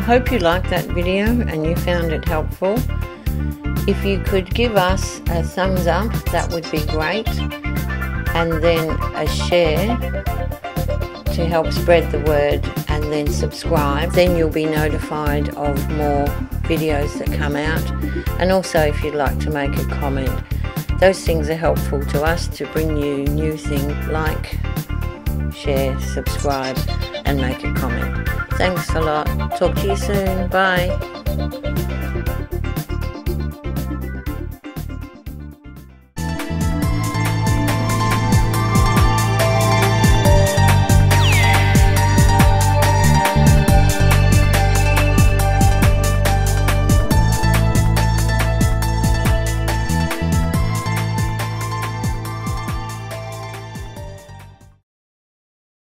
hope you liked that video and you found it helpful. If you could give us a thumbs up, that would be great, and then a share to help spread the word, and then subscribe. Then you'll be notified of more videos that come out. And also, if you'd like to make a comment, those things are helpful to us to bring you new things like share, subscribe and make a comment. Thanks a lot. Talk to you soon. Bye.